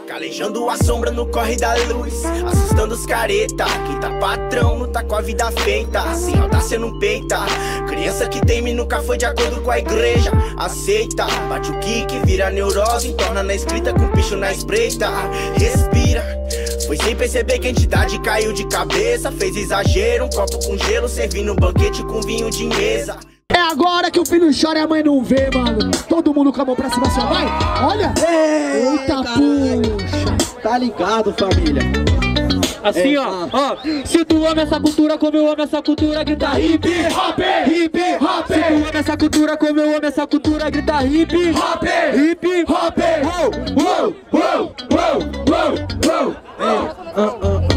Calejando a sombra no corre da luz, assustando os careta. Quem tá patrão não tá com a vida feita, sem audácia não peita. Criança que teme nunca foi de acordo com a igreja. Aceita, bate o kick, vira neurose, entorna na escrita com picho na espreita. Respira, foi sem perceber que a entidade caiu de cabeça. Fez exagero, um copo com gelo, servindo um banquete com vinho de mesa. É agora que o filho chora e a mãe não vê, mano. Todo mundo com a mão pra cima, só vai. Olha. Eita, puxa. Tá ligado, família? Assim, ó. Se tu ama essa cultura como eu amo essa cultura, grita hip hop, hip hop. Se tu ama essa cultura como eu amo essa cultura, grita hip hop, hip hop. Uou, uou, uou, uou, uou.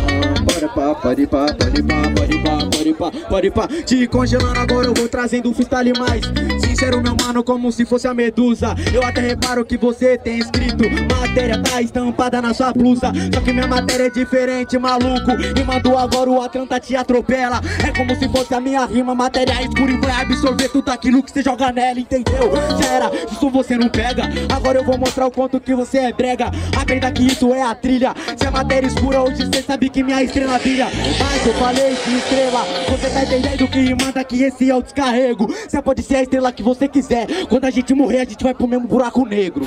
Pode pá. Te congelando agora eu vou trazendo um freestyle mais sincero, meu mano, como se fosse a Medusa. Eu até reparo que você tem escrito matéria tá estampada na sua blusa. Só que minha matéria é diferente, maluco. Rimando agora o Atlanta te atropela. É como se fosse a minha rima, matéria escura e vai absorver tudo aquilo que você joga nela, entendeu? Já era, isso você não pega. Agora eu vou mostrar o quanto que você é brega. Aprenda que isso é a trilha. Se é matéria escura hoje cê sabe que minha estrela brilha. Mas eu falei de estrela, você tá entendendo que manda que esse é o descarrego. Você pode ser a estrela que você quiser. Quando a gente morrer a gente vai pro mesmo buraco negro.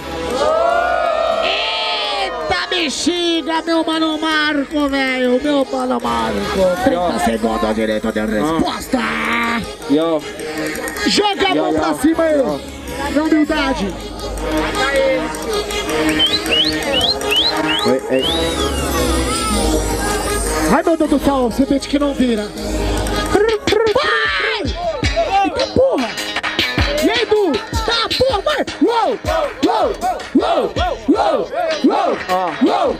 Eita bexiga, meu mano Marco, velho. Meu mano Marco. 30 segundos ao direito de resposta. Joga a mão pra cima aí. Na humildade. Ai, meu Deus do céu, semente que não vira. Vai! Eita porra! E aí, Du? Tá, porra, vai! Uou! Uou! Uou! Uou! Uou!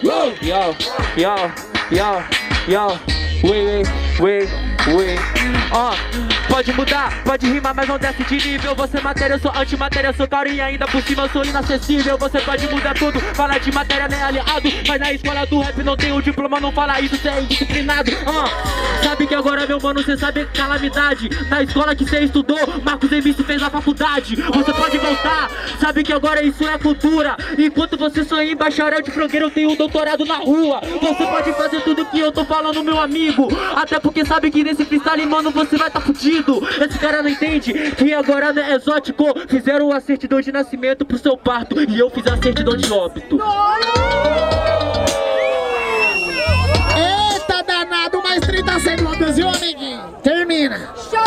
Pode mudar, pode rimar, mas não desce de nível. Você matéria, eu sou antimatéria, eu sou caro e ainda por cima eu sou inacessível. Você pode mudar tudo, falar de matéria não é aliado, mas na escola do rap não tem o diploma, não fala isso, cê é indisciplinado. Sabe que agora, meu mano, cê sabe calamidade. Na escola que cê estudou, Marcos MC fez a faculdade. Você pode voltar, sabe que agora isso é cultura. Enquanto você sonha em bacharel de Frongueira, eu tenho um doutorado na rua. Você pode fazer tudo que eu tô falando, meu amigo. Até porque sabe que nesse freestyle, mano, você vai tá fudido. Esse cara não entende que agora não é exótico. Fizeram a certidão de nascimento pro seu parto e eu fiz a certidão de óbito. Eita danado, mais 30 segundos, viu, amiguinho? Termina.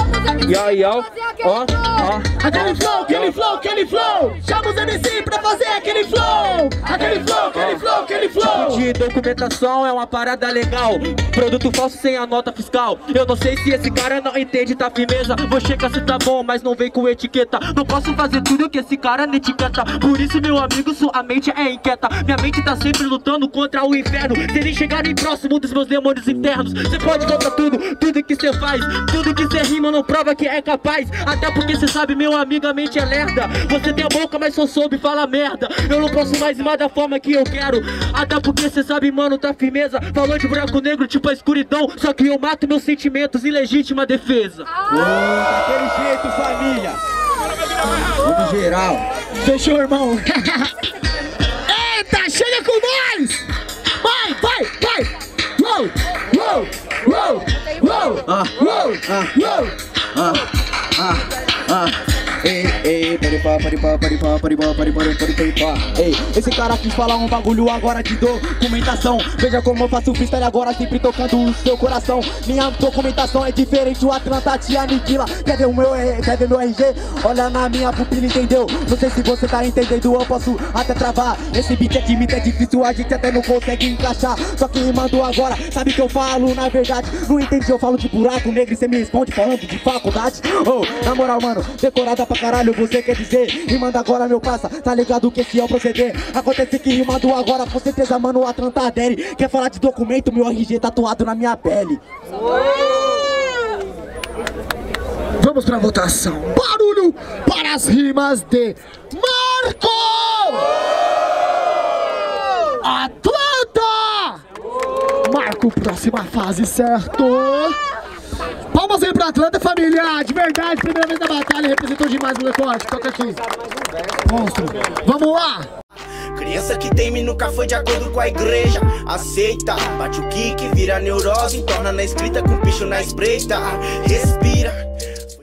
Aquele flow, aquele flow, aquele flow. Chama os MC pra fazer aquele flow. Aquele flow, aquele flow, aquele flow. Tipo de documentação é uma parada legal. Produto falso sem a nota fiscal. Eu não sei se esse cara não entende, tá firmeza. Vou checar se tá bom, mas não vem com etiqueta. Não posso fazer tudo que esse cara não etiqueta. Por isso, meu amigo, sua mente é inquieta. Minha mente tá sempre lutando contra o inferno. Sem nem chegar nem próximo dos meus demônios internos. Você pode contra tudo que você faz. Tudo que você rima não prova que é capaz. Até porque você sabe, meu amigo, a mente é lerda. Você tem a boca, mas só soube falar merda. Eu não posso mais rimar da forma que eu quero. Até porque você sabe, mano, tá firmeza. Falou de buraco negro, tipo a escuridão. Só que eu mato meus sentimentos em legítima defesa. Daquele jeito, família. Tudo geral. Fechou, irmão. Eita, chega com nós. Vai, vai, vai. Uou, uou, uou, uou, uou, Ei, esse cara quis falar um bagulho agora de documentação. Veja como eu faço freestyle agora, sempre tocando o seu coração. Minha documentação é diferente, o Atlanta te aniquila. Quer ver meu RG? Olha na minha pupila, entendeu? Não sei se você tá entendendo, eu posso até travar. Esse beat é de mito, é difícil, a gente até não consegue encaixar. Só que rimando agora, sabe que eu falo na verdade. Não entendi, eu falo de buraco negro e cê me responde falando de faculdade. Na moral, mano, decorada pra caralho, você quer dizer? Rimando agora, meu passa, tá ligado que esse é o proceder. Acontece que rimando agora, com certeza, mano, o Atlanta adere. Quer falar de documento, meu RG tatuado na minha pele. Vamos pra votação. Barulho para as rimas de Marco! Atlanta! Marco, próxima fase, certo? Palmas aí pra Atlanta, família! De verdade, primeira vez na batalha, representou demais, molecote. Toca aqui. Monstro. Vamos lá! Crença que tem nunca foi de acordo com a igreja. Aceita, bate o kick, vira neurose, torna na escrita com picho na espreita. Respeita.